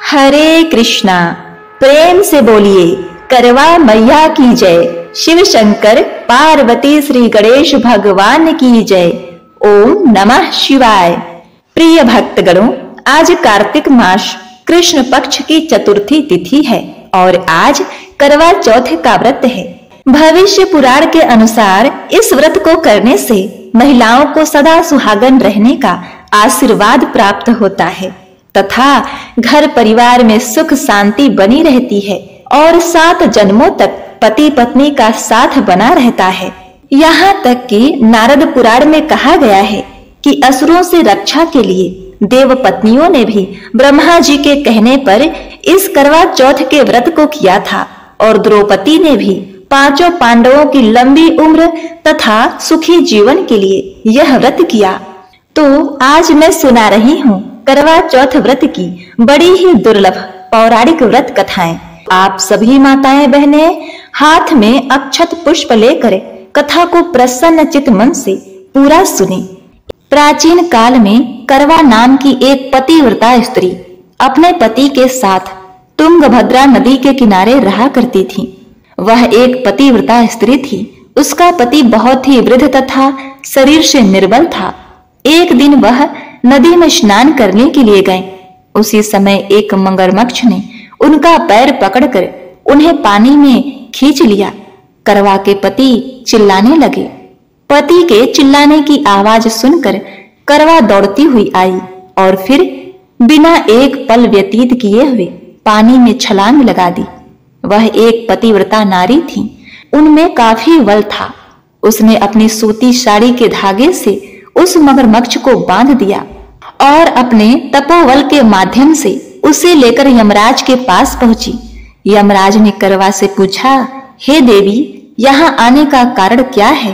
हरे कृष्णा। प्रेम से बोलिए करवा मैया की जय। शिव शंकर पार्वती श्री गणेश भगवान की जय। ओम नमः शिवाय। प्रिय भक्तगणों, आज कार्तिक मास कृष्ण पक्ष की चतुर्थी तिथि है और आज करवा चौथ का व्रत है। भविष्य पुराण के अनुसार इस व्रत को करने से महिलाओं को सदा सुहागन रहने का आशीर्वाद प्राप्त होता है तथा घर परिवार में सुख शांति बनी रहती है और 7 जन्मों तक पति पत्नी का साथ बना रहता है। यहाँ तक कि नारद पुराण में कहा गया है कि असुरों से रक्षा के लिए देव पत्नियों ने भी ब्रह्मा जी के कहने पर इस करवा चौथ के व्रत को किया था और द्रौपदी ने भी 5 पांडवों की लंबी उम्र तथा सुखी जीवन के लिए यह व्रत किया। तो आज मैं सुना रही हूँ करवा चौथ व्रत की बड़ी ही दुर्लभ पौराणिक व्रत कथाएं। आप सभी माताएं बहनें हाथ में अक्षत पुष्प लेकर कथा को प्रसन्न चित मन से पूरा सुने। प्राचीन काल में करवा नाम की एक पतिव्रता स्त्री अपने पति के साथ तुंगभद्रा नदी के किनारे रहा करती थी। वह एक पतिव्रता स्त्री थी। उसका पति बहुत ही वृद्ध तथा शरीर से निर्बल था। एक दिन वह नदी में स्नान करने के लिए गए। उसी समय एक मगरमच्छ ने उनका पैर पकड़कर उन्हें पानी में खींच लिया। करवा के पति चिल्लाने लगे। पति के चिल्लाने की आवाज सुनकर करवा दौड़ती हुई आई और फिर बिना एक पल व्यतीत किए हुए पानी में छलांग लगा दी। वह एक पतिव्रता नारी थी। उनमें काफी बल था। उसने अपनी सूती साड़ी के धागे से उस मगरमच्छ को बांध दिया और अपने तपोबल के माध्यम से उसे लेकर यमराज के पास पहुंची। यमराज ने करवा से पूछा, हे देवी, यहाँ आने का कारण क्या है?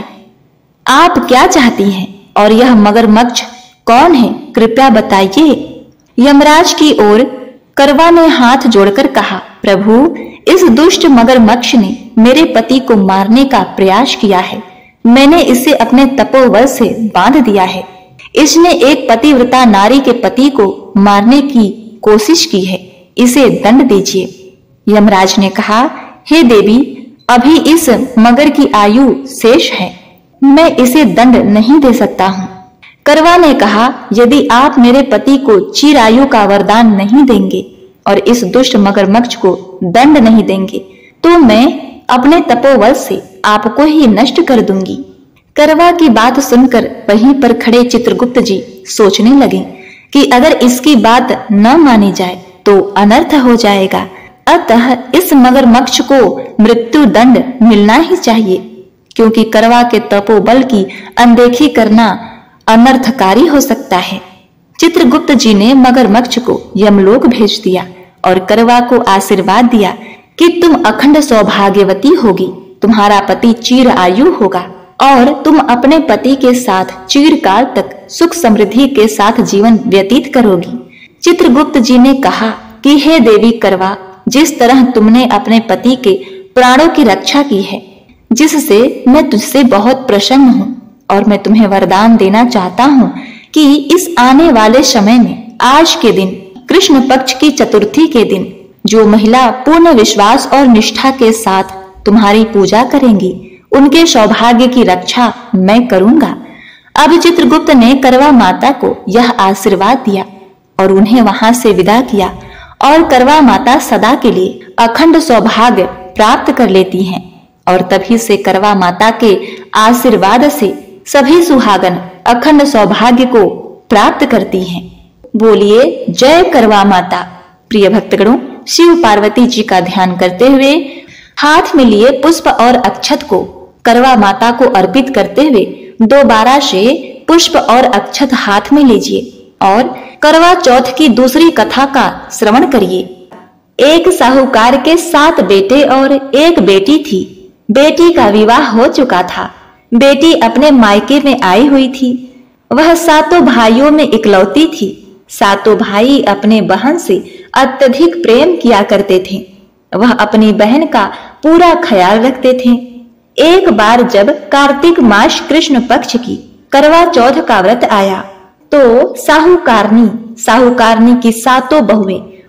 आप क्या चाहती हैं और यह मगरमच्छ कौन है? कृपया बताइए। यमराज की ओर करवा ने हाथ जोड़कर कहा, प्रभु, इस दुष्ट मगरमच्छ ने मेरे पति को मारने का प्रयास किया है। मैंने इसे अपने तपोबल से बांध दिया है। इसने एक पतिव्रता नारी के पति को मारने की कोशिश की है। इसे दंड दीजिए। यमराज ने कहा, हे देवी, अभी इस मगर की आयु शेष है। मैं इसे दंड नहीं दे सकता हूँ। करवा ने कहा, यदि आप मेरे पति को चिरायु का वरदान नहीं देंगे और इस दुष्ट मगरमच्छ को दंड नहीं देंगे तो मैं अपने तपोबल से आपको ही नष्ट कर दूंगी। करवा की बात सुनकर वहीं पर खड़े चित्रगुप्त जी सोचने लगे कि अगर इसकी बात न मानी जाए तो अनर्थ हो जाएगा। अतः इस मगरमच्छ को मृत्यु दंड मिलना ही चाहिए, क्योंकि करवा के तपोबल की अनदेखी करना अनर्थकारी हो सकता है। चित्रगुप्त जी ने मगरमच्छ को यमलोक भेज दिया और करवा को आशीर्वाद दिया कि तुम अखंड सौभाग्यवती होगी, तुम्हारा पति चिर आयु होगा और तुम अपने पति के साथ चिरकाल तक सुख समृद्धि के साथ जीवन व्यतीत करोगी। चित्रगुप्त जी ने कहा कि हे देवी करवा, जिस तरह तुमने अपने पति के प्राणों की रक्षा की है, जिससे मैं तुझसे बहुत प्रसन्न हूँ और मैं तुम्हें वरदान देना चाहता हूँ कि इस आने वाले समय में आज के दिन कृष्ण पक्ष की चतुर्थी के दिन जो महिला पूर्ण विश्वास और निष्ठा के साथ तुम्हारी पूजा करेंगी, उनके सौभाग्य की रक्षा मैं करूंगा। अब चित्रगुप्त ने करवा माता को यह आशीर्वाद दिया और उन्हें वहां से विदा किया और करवा माता सदा के लिए अखंड सौभाग्य प्राप्त कर लेती हैं और तभी से करवा माता के आशीर्वाद से सभी सुहागन अखंड सौभाग्य को प्राप्त करती हैं। बोलिए जय करवा माता। प्रिय भक्तगणों, शिव पार्वती जी का ध्यान करते हुए हाथ में लिए पुष्प और अक्षत को करवा माता को अर्पित करते हुए दोबारा से पुष्प और अक्षत हाथ में लीजिए और करवा चौथ की दूसरी कथा का श्रवण करिए। एक साहूकार के 7 बेटे और एक बेटी थी। बेटी का विवाह हो चुका था। बेटी अपने मायके में आई हुई थी। वह 7 भाइयों में इकलौती थी। 7 भाई अपने बहन से अत्यधिक प्रेम किया करते थे। वह अपनी बहन का पूरा ख्याल रखते थे। एक बार जब कार्तिक मास कृष्ण पक्ष की करवा चौथ का व्रत आया तो साहूकारनी की 7 बहुएं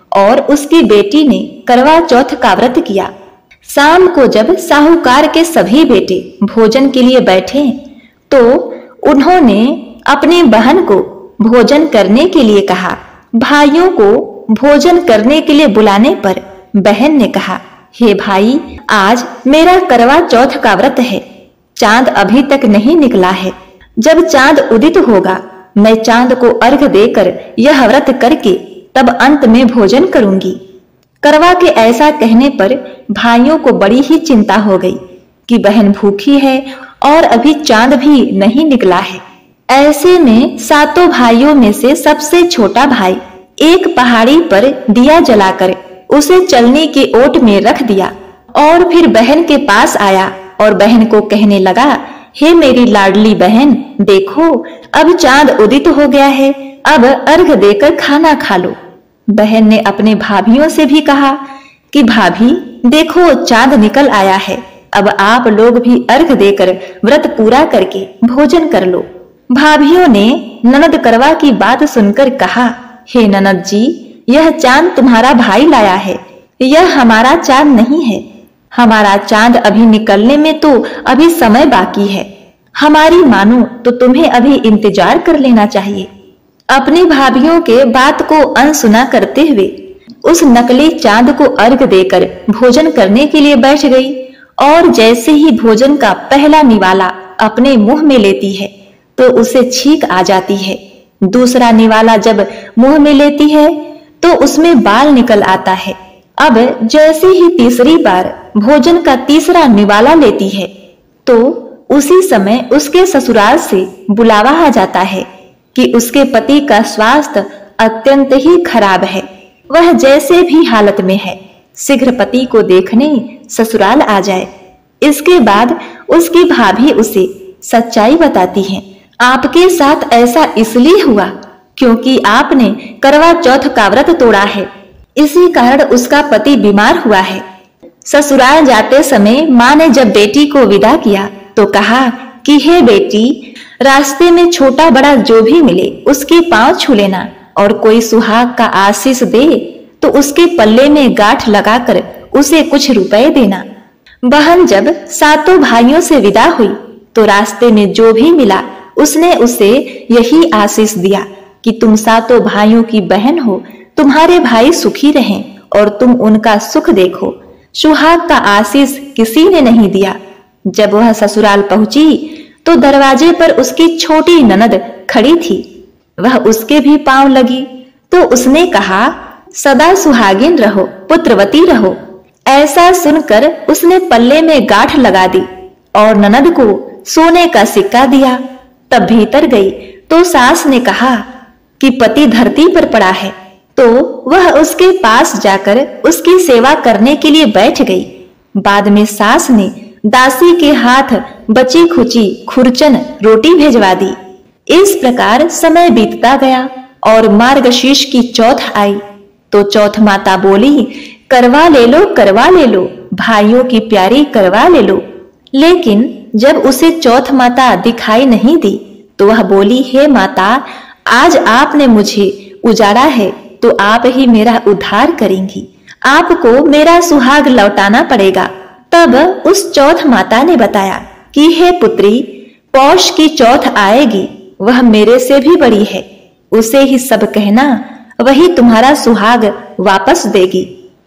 और उसकी बेटी ने करवा चौथ का व्रत किया। शाम को जब साहूकार के सभी बेटे भोजन के लिए बैठे तो उन्होंने अपनी बहन को भोजन करने के लिए कहा। भाइयों को भोजन करने के लिए बुलाने पर बहन ने कहा, हे भाई, आज मेरा करवा चौथ का व्रत है। चांद अभी तक नहीं निकला है। जब चांद उदित होगा मैं चांद को अर्घ देकर यह व्रत करके तब अंत में भोजन करूंगी। करवा के ऐसा कहने पर भाइयों को बड़ी ही चिंता हो गई कि बहन भूखी है और अभी चांद भी नहीं निकला है। ऐसे में सातों भाइयों में से सबसे छोटा भाई एक पहाड़ी पर दिया जलाकर उसे चलने की ओट में रख दिया और फिर बहन के पास आया और बहन को कहने लगा, हे मेरी लाडली बहन, देखो अब चांद उदित हो गया है, अब अर्घ देकर खाना खा लो। बहन ने अपने भाभियों से भी कहा कि भाभी देखो चांद निकल आया है, अब आप लोग भी अर्घ देकर व्रत पूरा करके भोजन कर लो। भाभियों ने ननद करवा की बात सुनकर कहा, हे ननद जी, यह चांद तुम्हारा भाई लाया है, यह हमारा चांद नहीं है। हमारा चांद अभी निकलने में तो अभी समय बाकी है। हमारी मानो तो तुम्हें अभी इंतजार कर लेना चाहिए। अपनी भाभियों के बात को अनसुना करते हुए उस नकली चांद को अर्घ देकर भोजन करने के लिए बैठ गई और जैसे ही भोजन का पहला निवाला अपने मुंह में लेती है तो उसे छींक आ जाती है। दूसरा निवाला जब मुंह में लेती है तो उसमें बाल निकल आता है। अब जैसे ही तीसरी बार भोजन का तीसरा निवाला लेती है तो उसी समय उसके ससुराल से बुलावा आ जाता है कि उसके पति का स्वास्थ्य अत्यंत ही खराब है, वह जैसे भी हालत में है शीघ्र पति को देखने ससुराल आ जाए। इसके बाद उसकी भाभी उसे सच्चाई बताती है, आपके साथ ऐसा इसलिए हुआ क्योंकि आपने करवा चौथ का व्रत तोड़ा है, इसी कारण उसका पति बीमार हुआ है। ससुराल जाते समय माँ ने जब बेटी को विदा किया तो कहा कि हे बेटी, रास्ते में छोटा बड़ा जो भी मिले उसके पांव छू लेना और कोई सुहाग का आशीष दे तो उसके पल्ले में गांठ लगाकर उसे कुछ रुपए देना। बहन जब सातों भाइयों से विदा हुई तो रास्ते में जो भी मिला उसने उसे यही आशीष दिया कि तुम सातों भाइयों की बहन हो, तुम्हारे भाई सुखी रहें और तुम उनका सुख देखो। सुहाग का आशीष किसी ने नहीं दिया। जब वह ससुराल पहुंची तो दरवाजे पर उसकी छोटी ननद खड़ी थी। वह उसके भी पांव लगी तो उसने कहा, सदा सुहागिन रहो, पुत्रवती रहो। ऐसा सुनकर उसने पल्ले में गांठ लगा दी और ननद को सोने का सिक्का दिया। तब भीतर गई तो सास ने कहा कि पति धरती पर पड़ा है, तो वह उसके पास जाकर उसकी सेवा करने के लिए बैठ गई। बाद में सास ने दासी के हाथ बची खुची खुरचन रोटी भेजवा दी। इस प्रकार समय बीतता गया और मार्गशीर्ष की चौथ आई तो चौथ माता बोली, करवा ले लो, करवा ले लो, भाइयों की प्यारी करवा ले लो। लेकिन जब उसे चौथ माता दिखाई नहीं दी तो वह बोली, हे माता, आज आपने मुझे उजाड़ा है तो आप ही मेरा उद्धार करेंगी, आपको मेरा सुहाग लौटाना पड़ेगा। तब उस चौथ माता ने बताया कि हे पुत्री, पौष की चौथ आएगी, वह मेरे से भी बड़ी है, उसे ही सब कहना, वही तुम्हारा सुहाग वापस देगी।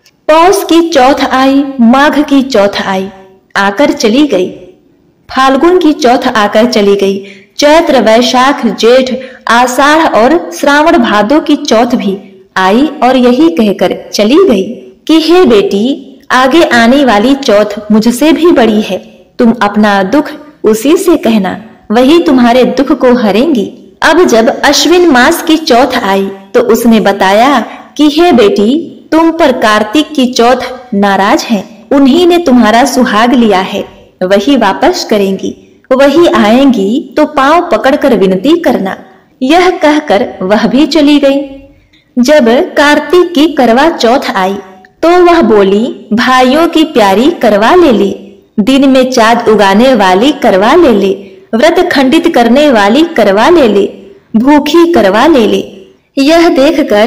पौष की चौथ आई, माघ की चौथ आई, आकर चली गई। फाल्गुन की चौथ आकर चली गई। चैत्र, वैशाख, जेठ, आषाढ़ और श्रावण भादो की चौथ भी आई और यही कहकर चली गई कि हे बेटी, आगे आने वाली चौथ मुझसे भी बड़ी है, तुम अपना दुख उसी से कहना, वही तुम्हारे दुख को हरेंगी। अब जब अश्विन मास की चौथ आई तो उसने बताया कि हे बेटी, तुम पर कार्तिक की चौथ नाराज है, उन्हीं ने तुम्हारा सुहाग लिया है, वही वापस करेंगी, वही आएंगी तो पांव पकड़कर विनती करना। यह कहकर वह भी चली गई। जब कार्तिक की करवा चौथ आई तो वह बोली, भाइयों की प्यारी करवा ले ले, दिन में चाँद उगाने वाली करवा ले ले, व्रत खंडित करने वाली करवा ले ले, भूखी करवा ले ले। यह देखकर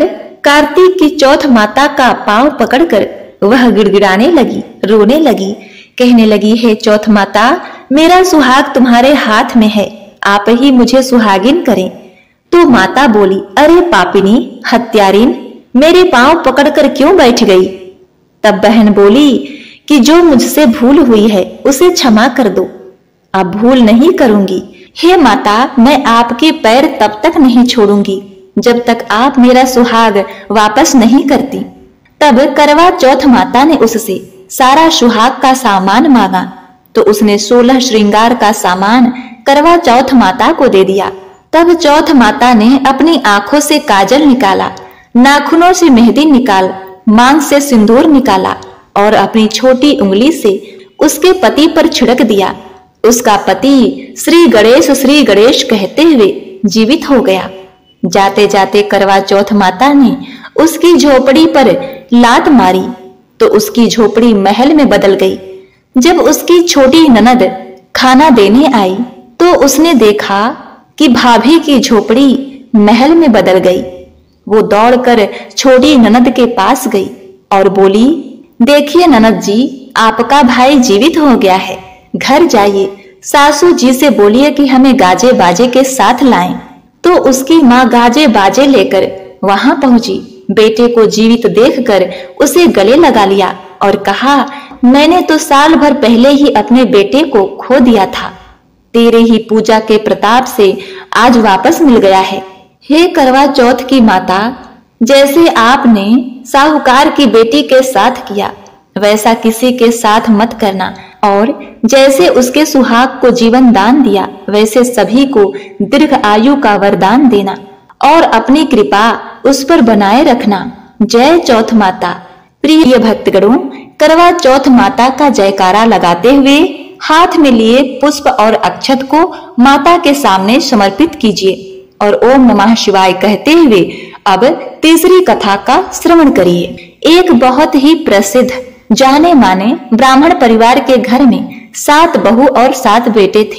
कार्तिक की चौथ माता का पांव पकड़कर वह गिड़गिड़ाने लगी, रोने लगी, कहने लगी, हे चौथ माता, मेरा सुहाग तुम्हारे हाथ में है, आप ही मुझे सुहागिन करें। तो माता बोली, अरे पापिनी, हत्यारिन, मेरे पांव पकड़कर क्यों बैठ गई? तब बहन बोली कि जो मुझसे भूल हुई है उसे क्षमा कर दो। अब भूल नहीं करूंगी। हे माता, मैं आपके पैर तब तक नहीं छोड़ूंगी जब तक आप मेरा सुहाग वापस नहीं करती। तब करवा चौथ माता ने उससे सारा सुहाग का सामान मांगा तो उसने 16 श्रृंगार का सामान करवा चौथ माता को दे दिया। तब चौथ माता ने अपनी आंखों से काजल निकाला, नाखूनों से मेहंदी निकाल, मांग से सिंदूर निकाला और अपनी छोटी उंगली से उसके पति पर छिड़क दिया। उसका पति श्री गणेश कहते हुए जीवित हो गया। जाते जाते करवा चौथ माता ने उसकी झोपड़ी पर लात मारी तो उसकी झोपड़ी महल में बदल गई। जब उसकी छोटी ननद खाना देने आई तो उसने देखा कि भाभी की झोपड़ी महल में बदल गई। वो दौड़कर छोटी ननद के पास गई और बोली, देखिए ननद जी, आपका भाई जीवित हो गया है, घर जाइए, सासू जी से बोलिए कि हमें गाजे बाजे के साथ लाएं। तो उसकी माँ गाजे बाजे लेकर वहां पहुंची। बेटे को जीवित देखकर उसे गले लगा लिया और कहा, मैंने तो साल भर पहले ही अपने बेटे को खो दिया था, तेरे ही पूजा के प्रताप से आज वापस मिल गया है। हे करवा चौथ की माता, जैसे आपने साहूकार की बेटी के साथ किया वैसा किसी के साथ मत करना, और जैसे उसके सुहाग को जीवन दान दिया वैसे सभी को दीर्घ आयु का वरदान देना और अपनी कृपा उस पर बनाए रखना। जय चौथ माता। प्रिय भक्तगणों, करवा चौथ माता का जयकारा लगाते हुए हाथ में लिए पुष्प और अक्षत को माता के सामने समर्पित कीजिए और ओम नमः शिवाय कहते हुए अब तीसरी कथा का श्रवण करिए। एक बहुत ही प्रसिद्ध जाने माने ब्राह्मण परिवार के घर में 7 बहू और 7 बेटे थे।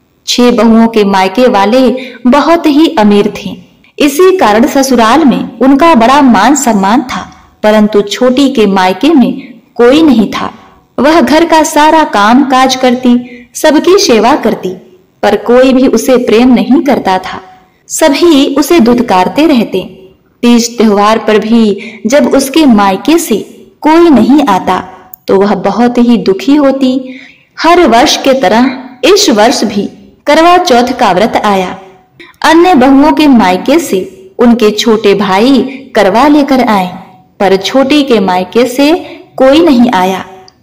6 बहुओं के मायके वाले बहुत ही अमीर थे। इसी कारण ससुराल में उनका बड़ा मान सम्मान था, परंतु छोटी के मायके में कोई नहीं था। वह घर का सारा काम काज करती, सबकी सेवा करती, पर कोई भी उसे प्रेम नहीं करता था। सभी उसे धुतकारते रहते। तीज त्योहार पर भी जब उसके मायके से कोई नहीं आता तो वह बहुत ही दुखी होती। हर वर्ष के तरह इस वर्ष भी करवा चौथ का व्रत आया। अन्य बहुओं के मायके से उनके छोटे भाई करवा लेकर आए, पर छोटी के मायके से कोई नहीं आया।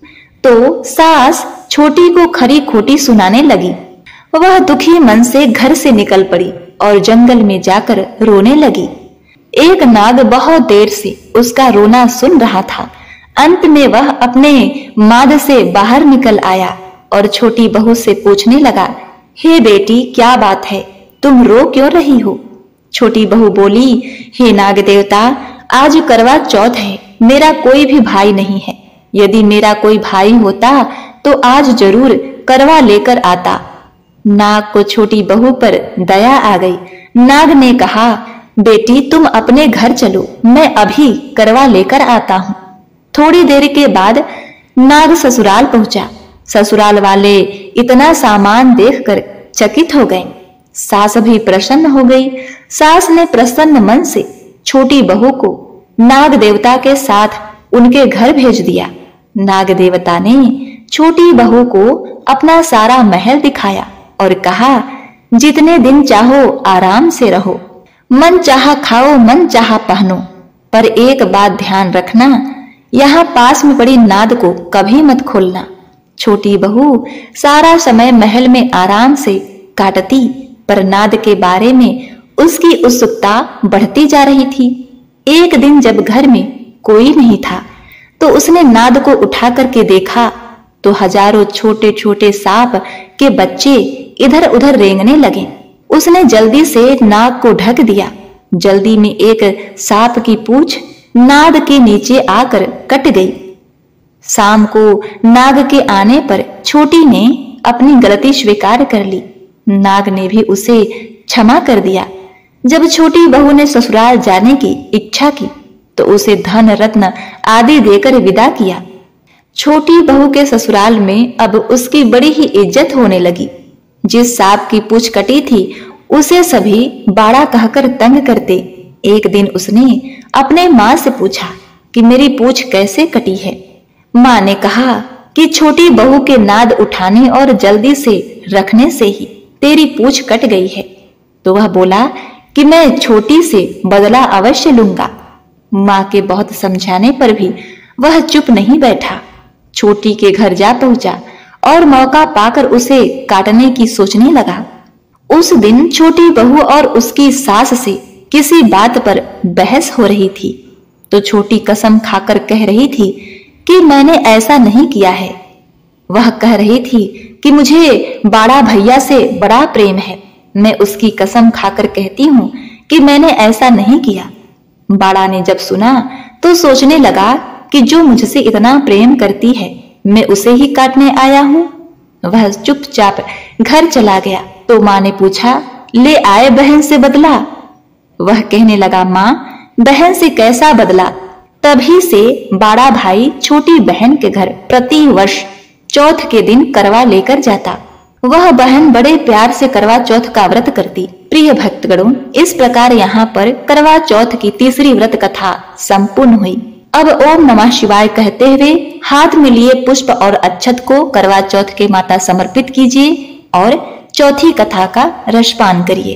तो सास छोटी को खरी खोटी सुनाने लगी। वह दुखी मन से घर से निकल पड़ी और जंगल में जाकर रोने लगी। एक नाग बहुत देर से उसका रोना सुन रहा था। अंत में वह अपने माद से बाहर निकल आया और छोटी बहू से पूछने लगा, हे बेटी, क्या बात है, तुम रो क्यों रही हो? छोटी बहू बोली, हे नाग देवता, आज करवा चौथ है, मेरा कोई भी भाई नहीं है। यदि मेरा कोई भाई होता तो आज जरूर करवा लेकर आता। नाग को छोटी बहू पर दया आ गई। नाग ने कहा, बेटी तुम अपने घर चलो, मैं अभी करवा लेकर आता हूँ। थोड़ी देर के बाद नाग ससुराल पहुंचा। ससुराल वाले इतना सामान देखकर चकित हो गए। सास भी प्रसन्न हो गई। सास ने प्रसन्न मन से छोटी बहू को नाग देवता के साथ उनके घर भेज दिया। नाग देवता ने छोटी बहू को अपना सारा महल दिखाया और कहा, जितने दिन चाहो आराम से रहो, मन चाहा खाओ, मन चाहा पहनो, पर एक बात ध्यान रखना, यहाँ पास में पड़ी नाद को कभी मत खोलना। छोटी बहू सारा समय महल में आराम से काटती, पर नाद के बारे में उसकी उत्सुकता बढ़ती जा रही थी। एक दिन जब घर में कोई नहीं था तो उसने नाद को उठा करके देखा तो हजारों छोटे छोटे सांप के बच्चे इधर उधर रेंगने लगे। उसने जल्दी से नाग को ढक दिया। जल्दी में एक सांप की पूंछ नाद के नीचे आकर कट गई। शाम को नाग के आने पर छोटी ने अपनी गलती स्वीकार कर ली। नाग ने भी उसे क्षमा कर दिया। जब छोटी बहू ने ससुराल जाने की इच्छा की तो उसे धन रत्न आदि देकर विदा किया। छोटी बहू के ससुराल में अब उसकी बड़ी ही इज्जत होने लगी। जिस सांप की पूंछ कटी थी उसे सभी बाड़ा कहकर तंग करते। एक दिन उसने अपने माँ से पूछा कि मेरी पूंछ कैसे कटी है। माँ ने कहा कि छोटी बहू के नाद उठाने और जल्दी से रखने से ही तेरी पूंछ कट गई है। तो वह बोला कि मैं छोटी से बदला अवश्य लूंगा। माँ के बहुत समझाने पर भी वह चुप नहीं बैठा। छोटी के घर जा पहुंचा और मौका पाकर उसे काटने की सोचने लगा। उस दिन छोटी बहू और उसकी सास से किसी बात पर बहस हो रही थी। तो छोटी कसम खाकर कह रही थी कि मैंने ऐसा नहीं किया है। वह कह रही थी कि मुझे बाड़ा भैया से बड़ा प्रेम है। मैं उसकी कसम खाकर कहती हूँ कि मैंने ऐसा नहीं किया। बाड़ा ने जब सुना तो सोचने लगा कि जो मुझसे इतना प्रेम करती है मैं उसे ही काटने आया हूँ। वह चुपचाप घर चला गया। तो माँ ने पूछा, ले आए बहन से बदला? वह कहने लगा, माँ बहन से कैसा बदला? तभी से बड़ा भाई छोटी बहन के घर प्रति वर्ष चौथ के दिन करवा लेकर जाता। वह बहन बड़े प्यार से करवा चौथ का व्रत करती। प्रिय भक्तगणों, इस प्रकार यहाँ पर करवा चौथ की तीसरी व्रत कथा संपूर्ण हुई। अब ओम नमः शिवाय कहते हुए हाथ में लिए पुष्प और अक्षत को करवा चौथ के माता समर्पित कीजिए और चौथी कथा का रसपान करिए।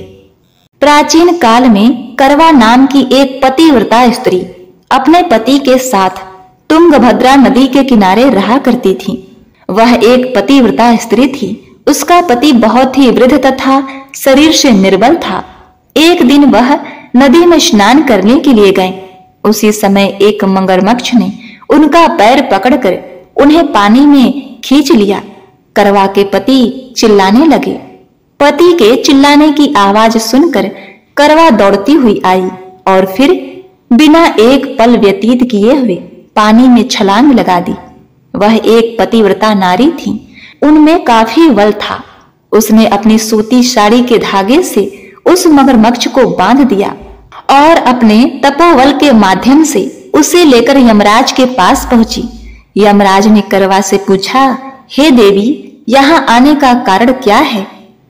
प्राचीन काल में करवा नाम की एक पतिव्रता स्त्री अपने पति के साथ तुंगभद्रा नदी के किनारे रहा करती थी। वह एक पतिव्रता स्त्री थी। उसका पति बहुत ही वृद्ध तथा शरीर से निर्बल था। एक दिन वह नदी में स्नान करने के लिए गए। उसी समय एक मगरमच्छ ने उनका पैर पकड़कर उन्हें पानी में खींच लिया। करवा के पति चिल्लाने लगे। पति के चिल्लाने की आवाज सुनकर करवा दौड़ती हुई आई और फिर बिना एक पल व्यतीत किए हुए पानी में छलांग लगा दी। वह एक पतिव्रता नारी थी। उनमें काफी बल था। उसने अपनी सूती साड़ी के धागे से उस मगरमच्छ को बांध दिया और अपने तपोबल के माध्यम से उसे लेकर यमराज के पास पहुंची। यमराज ने करवा से पूछा, हे देवी, यहाँ आने का कारण क्या है?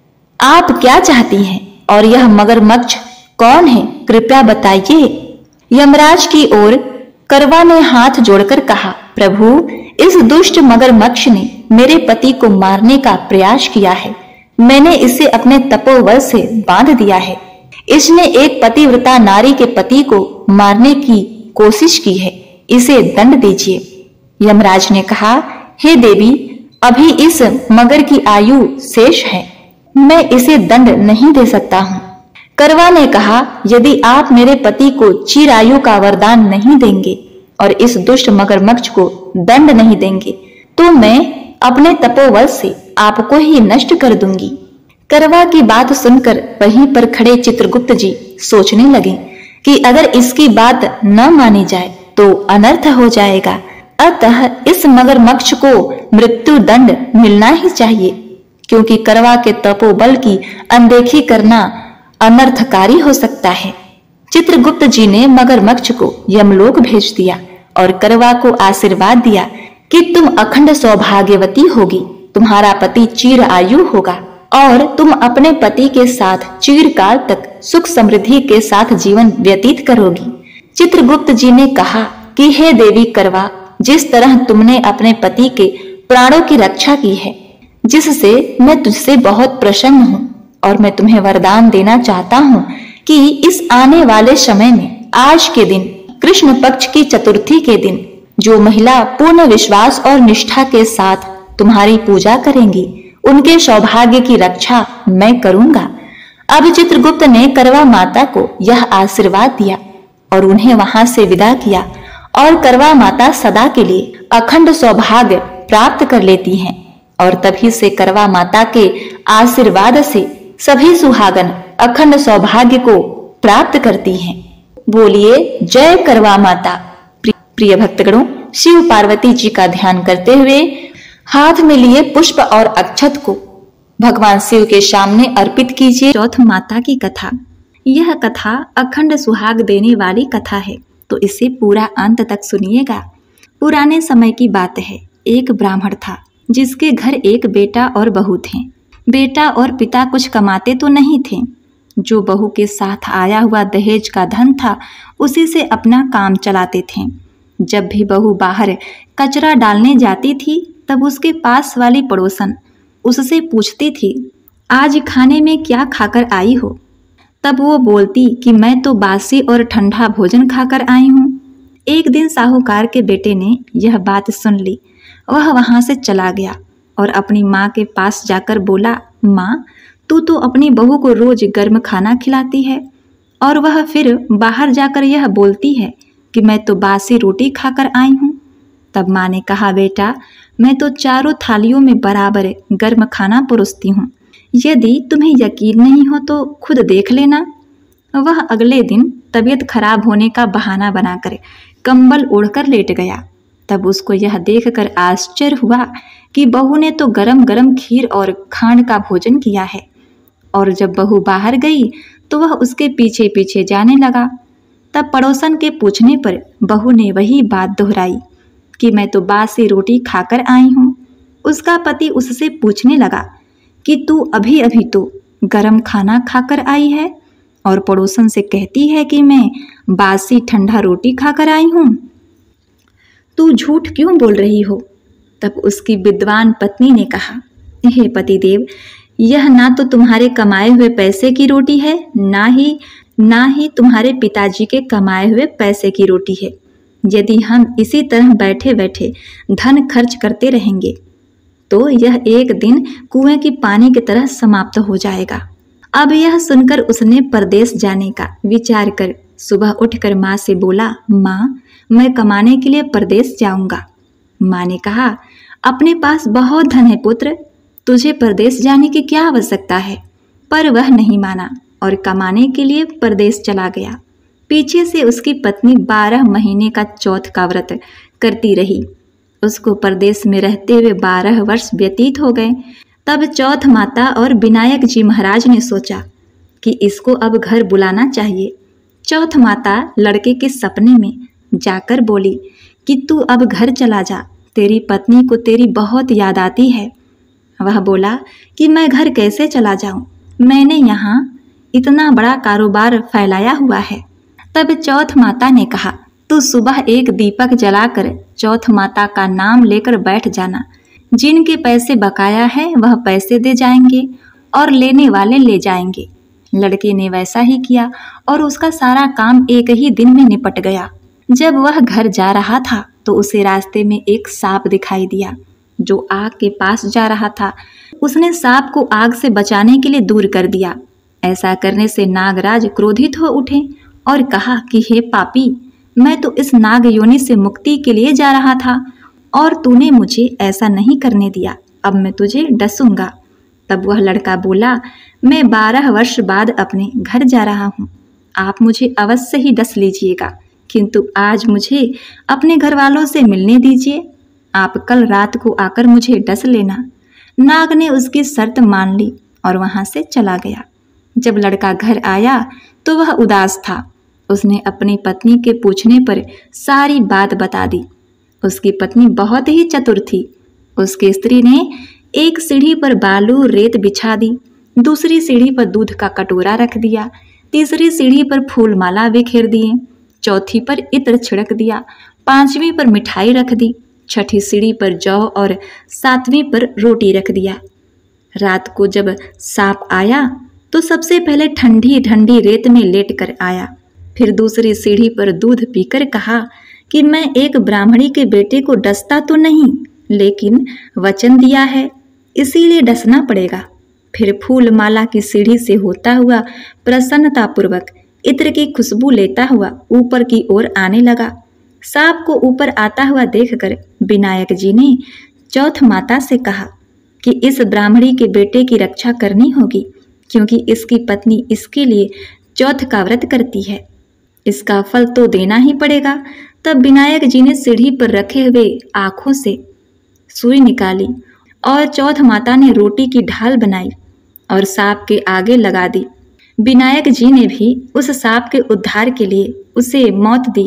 आप क्या चाहती हैं और यह मगरमच्छ कौन है? कृपया बताइए। यमराज की ओर करवा ने हाथ जोड़कर कहा, प्रभु, इस दुष्ट मगरमच्छ ने मेरे पति को मारने का प्रयास किया है। मैंने इसे अपने तपोबल से बांध दिया है। इसने एक पतिव्रता नारी के पति को मारने की कोशिश की है। इसे दंड दीजिए। यमराज ने कहा, हे देवी, अभी इस मगर की आयु शेष है। मैं इसे दंड नहीं दे सकता हूँ। करवा ने कहा, यदि आप मेरे पति को चिरायु का वरदान नहीं देंगे और इस दुष्ट मगरमच्छ को दंड नहीं देंगे तो मैं अपने तपोबल से आपको ही नष्ट कर दूंगी। करवा की बात सुनकर वहीं पर खड़े चित्रगुप्त जी सोचने लगे कि अगर इसकी बात न मानी जाए तो अनर्थ हो जाएगा। अतः इस मगरमच्छ को मृत्यु दंड मिलना ही चाहिए, क्योंकि करवा के तपोबल की अनदेखी करना अनर्थकारी हो सकता है। चित्रगुप्त जी ने मगरमच्छ को यमलोक भेज दिया और करवा को आशीर्वाद दिया कि तुम अखंड सौभाग्यवती होगी, तुम्हारा पति चिर आयु होगा और तुम अपने पति के साथ चिरकाल तक सुख समृद्धि के साथ जीवन व्यतीत करोगी। चित्रगुप्त जी ने कहा कि हे देवी करवा, जिस तरह तुमने अपने पति के प्राणों की रक्षा की है, जिससे मैं तुझसे बहुत प्रसन्न हूँ और मैं तुम्हें वरदान देना चाहता हूँ कि इस आने वाले समय में आज के दिन कृष्ण पक्ष की चतुर्थी के दिन जो महिला पूर्ण विश्वास और निष्ठा के साथ तुम्हारी पूजा करेंगी, उनके सौभाग्य की रक्षा मैं करूंगा। अब चित्रगुप्त ने करवा माता को यह आशीर्वाद दिया और उन्हें वहां से विदा किया और करवा माता सदा के लिए अखंड सौभाग्य प्राप्त कर लेती हैं और तभी से करवा माता के आशीर्वाद से सभी सुहागन अखंड सौभाग्य को प्राप्त करती हैं। बोलिए जय करवा माता। प्रिय भक्तगणों, शिव पार्वती जी का ध्यान करते हुए हाथ में लिए पुष्प और अक्षत को भगवान शिव के सामने अर्पित कीजिए। चौथ माता की कथा। यह कथा अखंड सुहाग देने वाली कथा है। तो इसे पूरा अंत तक सुनिएगा। पुराने समय की बात है, एक ब्राह्मण था जिसके घर एक बेटा और बहू थे। बेटा और पिता कुछ कमाते तो नहीं थे। जो बहू के साथ आया हुआ दहेज का धन था उसी से अपना काम चलाते थे। जब भी बहू बाहर कचरा डालने जाती थी तब उसके पास वाली पड़ोसन उससे पूछती थी, आज खाने में क्या खाकर आई हो? तब वो बोलती कि मैं तो बासी और ठंडा भोजन खाकर आई हूँ। एक दिन साहूकार के बेटे ने यह बात सुन ली। वह वहाँ से चला गया और अपनी माँ के पास जाकर बोला, माँ, तू तो अपनी बहू को रोज गर्म खाना खिलाती है और वह फिर बाहर जाकर यह बोलती है कि मैं तो बासी रोटी खाकर आई हूँ। तब माँ ने कहा, बेटा, मैं तो चारों थालियों में बराबर गर्म खाना परोसती हूँ। यदि तुम्हें यकीन नहीं हो तो खुद देख लेना। वह अगले दिन तबीयत खराब होने का बहाना बनाकर कंबल ओढ़कर लेट गया। तब उसको यह देखकर आश्चर्य हुआ कि बहू ने तो गरम गरम खीर और खांड का भोजन किया है। और जब बहू बाहर गई तो वह उसके पीछे पीछे जाने लगा। तब पड़ोसन के पूछने पर बहू ने वही बात दोहराई कि मैं तो बासी रोटी खाकर आई हूँ। उसका पति उससे पूछने लगा कि तू अभी अभी तो गरम खाना खाकर आई है और पड़ोसन से कहती है कि मैं बासी ठंडा रोटी खाकर आई हूँ। तू झूठ क्यों बोल रही हो? तब उसकी विद्वान पत्नी ने कहा, हे पतिदेव, यह ना तो तुम्हारे कमाए हुए पैसे की रोटी है, ना ही तुम्हारे पिताजी के कमाए हुए पैसे की रोटी है। यदि हम इसी तरह बैठे बैठे धन खर्च करते रहेंगे तो यह एक दिन कुएं की पानी की तरह समाप्त हो जाएगा। अब यह सुनकर उसने परदेश जाने का विचार कर सुबह उठकर माँ से बोला, माँ, मैं कमाने के लिए परदेश जाऊंगा। माँ ने कहा, अपने पास बहुत धन है पुत्र, तुझे परदेश जाने की क्या आवश्यकता है? पर वह नहीं माना और कमाने के लिए परदेश चला गया। पीछे से उसकी पत्नी 12 महीने का चौथ का व्रत करती रही। उसको परदेश में रहते हुए 12 वर्ष व्यतीत हो गए। तब चौथ माता और विनायक जी महाराज ने सोचा कि इसको अब घर बुलाना चाहिए। चौथ माता लड़के के सपने में जाकर बोली कि तू अब घर चला जा, तेरी पत्नी को तेरी बहुत याद आती है। वह बोला कि मैं घर कैसे चला जाऊं, मैंने यहाँ इतना बड़ा कारोबार फैलाया हुआ है। तब चौथ माता ने कहा, तू सुबह एक दीपक जलाकर चौथ माता का नाम लेकर बैठ जाना। जिनके पैसे बकाया है वह पैसे दे जाएंगे और लेने वाले ले जाएंगे। लड़के ने वैसा ही किया और उसका सारा काम एक ही दिन में निपट गया। जब वह घर जा रहा था तो उसे रास्ते में एक सांप दिखाई दिया जो आग के पास जा रहा था। उसने सांप को आग से बचाने के लिए दूर कर दिया। ऐसा करने से नागराज क्रोधित हो उठे और कहा कि हे पापी, मैं तो इस नाग योनि से मुक्ति के लिए जा रहा था और तूने मुझे ऐसा नहीं करने दिया। अब मैं तुझे डसूंगा। तब वह लड़का बोला, मैं 12 वर्ष बाद अपने घर जा रहा हूँ, आप मुझे अवश्य ही डस लीजिएगा, किंतु आज मुझे अपने घर वालों से मिलने दीजिए। आप कल रात को आकर मुझे डस लेना। नाग ने उसकी शर्त मान ली और वहां से चला गया। जब लड़का घर आया तो वह उदास था। उसने अपनी पत्नी के पूछने पर सारी बात बता दी। उसकी पत्नी बहुत ही चतुर थी। उसकी स्त्री ने एक सीढ़ी पर बालू रेत बिछा दी, दूसरी सीढ़ी पर दूध का कटोरा रख दिया, तीसरी सीढ़ी पर फूल माला बिखेर दिए, चौथी पर इत्र छिड़क दिया, 5वीं पर मिठाई रख दी, 6ठी सीढ़ी पर जौ और 7वीं पर रोटी रख दिया। रात को जब सांप आया तो सबसे पहले ठंडी ठंडी रेत में लेट कर आया। फिर दूसरी सीढ़ी पर दूध पीकर कहा कि मैं एक ब्राह्मणी के बेटे को डसता तो नहीं, लेकिन वचन दिया है इसीलिए डसना पड़ेगा। फिर फूल माला की सीढ़ी से होता हुआ प्रसन्नतापूर्वक इत्र की खुशबू लेता हुआ ऊपर की ओर आने लगा। सांप को ऊपर आता हुआ देखकर विनायक जी ने चौथ माता से कहा कि इस ब्राह्मणी के बेटे की रक्षा करनी होगी, क्योंकि इसकी पत्नी इसके लिए चौथ का व्रत करती है, इसका फल तो देना ही पड़ेगा। तब विनायक जी ने सीढ़ी पर रखे हुए आंखों से सुई निकाली और चौथ माता ने रोटी की ढाल बनाई और सांप के आगे लगा दी। विनायक जी ने भी उस सांप के उद्धार के लिए उसे मौत दी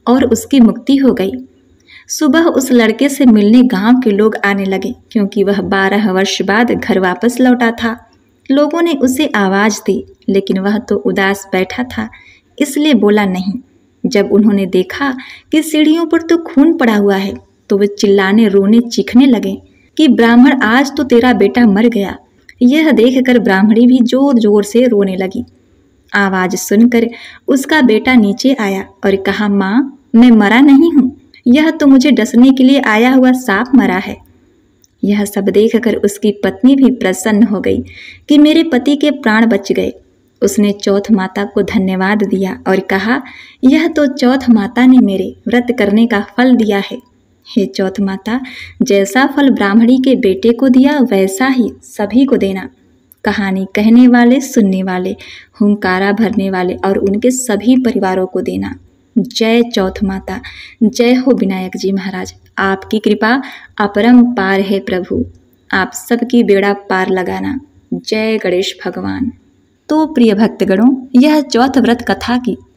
और उसकी मुक्ति हो गई। सुबह उस लड़के से मिलने गांव के लोग आने लगे, क्योंकि वह 12 वर्ष बाद घर वापस लौटा था। लोगों ने उसे आवाज दी, लेकिन वह तो उदास बैठा था, इसलिए बोला नहीं। जब उन्होंने देखा कि सीढ़ियों पर तो खून पड़ा हुआ है, तो वे चिल्लाने रोने चीखने लगे कि ब्राह्मण, आज तो तेरा बेटा मर गया। यह देखकर ब्राह्मणी भी जोर जोर से रोने लगी। आवाज सुनकर उसका बेटा नीचे आया और कहा, माँ, मैं मरा नहीं हूँ, यह तो मुझे डसने के लिए आया हुआ सांप मरा है। यह सब देखकर उसकी पत्नी भी प्रसन्न हो गई कि मेरे पति के प्राण बच गए। उसने चौथ माता को धन्यवाद दिया और कहा, यह तो चौथ माता ने मेरे व्रत करने का फल दिया है। हे चौथ माता, जैसा फल ब्राह्मणी के बेटे को दिया वैसा ही सभी को देना। कहानी कहने वाले, सुनने वाले, हुंकारा भरने वाले और उनके सभी परिवारों को देना। जय चौथ माता, जय हो विनायक जी महाराज। आपकी कृपा अपरंपार है प्रभु, आप सबकी बेड़ा पार लगाना। जय गणेश भगवान। तो प्रिय भक्तगणों, यह चौथ व्रत कथा की